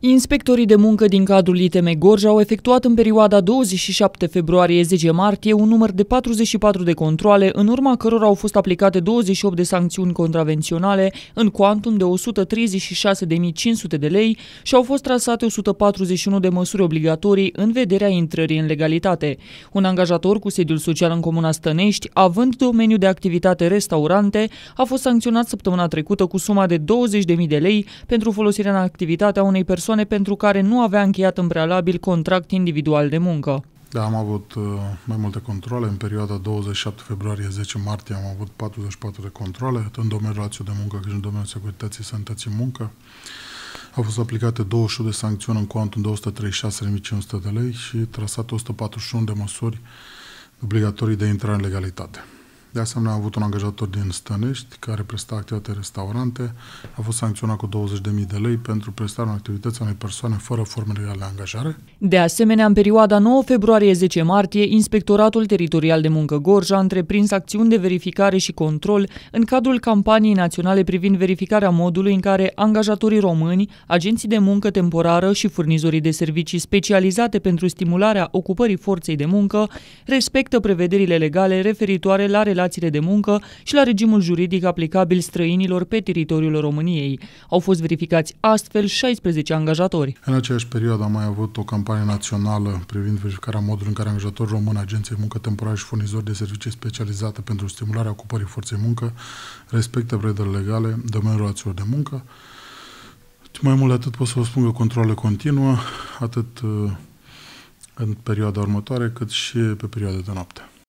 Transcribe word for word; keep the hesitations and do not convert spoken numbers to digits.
Inspectorii de muncă din cadrul I T M Gorj au efectuat în perioada douăzeci și șapte februarie - zece martie un număr de patruzeci și patru de controale, în urma cărora au fost aplicate douăzeci și opt de sancțiuni contravenționale în cuantum de o sută treizeci și șase de mii cinci sute de lei și au fost trasate o sută patruzeci și unu de măsuri obligatorii în vederea intrării în legalitate. Un angajator cu sediul social în comuna Stănești, având domeniu de activitate restaurante, a fost sancționat săptămâna trecută cu suma de douăzeci de mii de lei pentru folosirea în activitatea unei persoane pentru care nu avea încheiat în prealabil contract individual de muncă. Da, am avut uh, mai multe controle. În perioada douăzeci și șapte februarie - zece martie am avut patruzeci și patru de controle, atât în domeniul relației de muncă cât și în domeniul securității și sănătății muncă. Au fost aplicate douăzeci și opt de sancțiuni în cuantum de o sută treizeci și șase de mii cinci sute de lei și trasate o sută patruzeci și unu de măsuri obligatorii de intrare în legalitate. De asemenea, am avut un angajator din Stănești care presta activitate restaurante, a fost sancționat cu douăzeci de mii de lei pentru prestarea activității unei persoane fără forme legale de angajare. De asemenea, în perioada nouă februarie - zece martie, Inspectoratul Teritorial de Muncă Gorj a întreprins acțiuni de verificare și control în cadrul campaniei naționale privind verificarea modului în care angajatorii români, agenții de muncă temporară și furnizorii de servicii specializate pentru stimularea ocupării forței de muncă respectă prevederile legale referitoare la relații de muncă și la regimul juridic aplicabil străinilor pe teritoriul României. Au fost verificați astfel șaisprezece angajatori. În aceeași perioadă am mai avut o campanie națională privind verificarea modului în care angajatori români, agenții de muncă temporară și furnizori de servicii specializate pentru stimularea ocupării forței muncă respectă prevederile legale în domeniul relațiilor de muncă. Mai mult de atât pot să vă spun că controlele continuă, atât în perioada următoare, cât și pe perioada de noapte.